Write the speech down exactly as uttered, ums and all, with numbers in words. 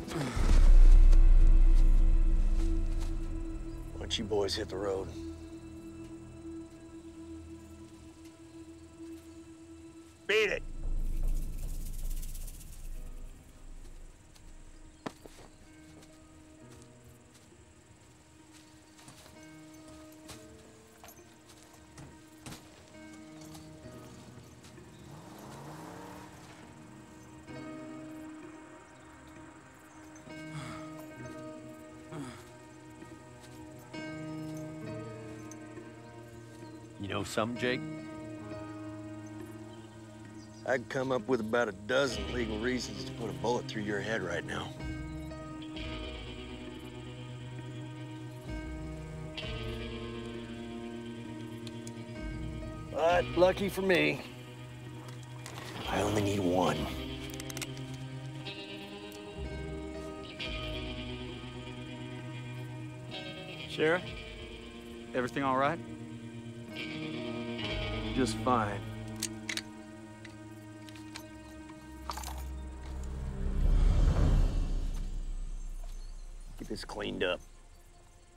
Why don't you boys hit the road? Beat it! You know something, Jake? I'd come up with about a dozen legal reasons to put a bullet through your head right now. But lucky for me, I only need one. Sheriff, everything all right? Just fine. Get this cleaned up.